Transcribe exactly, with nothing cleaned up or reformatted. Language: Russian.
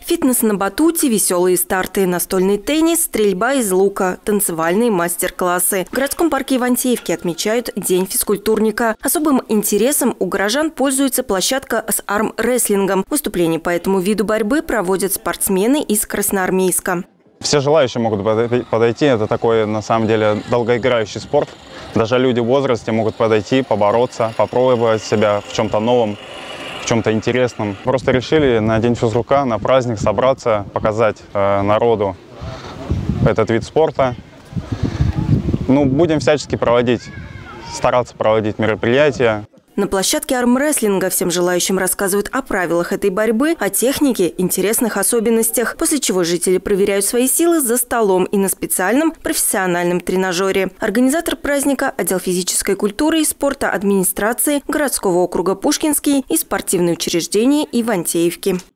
Фитнес на батуте, веселые старты, настольный теннис, стрельба из лука, танцевальные мастер-классы. В городском парке Ивантеевки отмечают День физкультурника. Особым интересом у горожан пользуется площадка с армрестлингом. Выступления по этому виду борьбы проводят спортсмены из Красноармейска. Все желающие могут подойти. Это такой, на самом деле, долгоиграющий спорт. Даже люди в возрасте могут подойти, побороться, попробовать себя в чем-то новом, в чем-то интересном. Просто решили на День физрука, на праздник собраться, показать э, народу этот вид спорта. Ну, будем всячески проводить, стараться проводить мероприятия. На площадке армрестлинга всем желающим рассказывают о правилах этой борьбы, о технике, интересных особенностях, после чего жители проверяют свои силы за столом и на специальном профессиональном тренажере. Организатор праздника – отдел физической культуры и спорта администрации городского округа Пушкинский и спортивные учреждения Ивантеевки.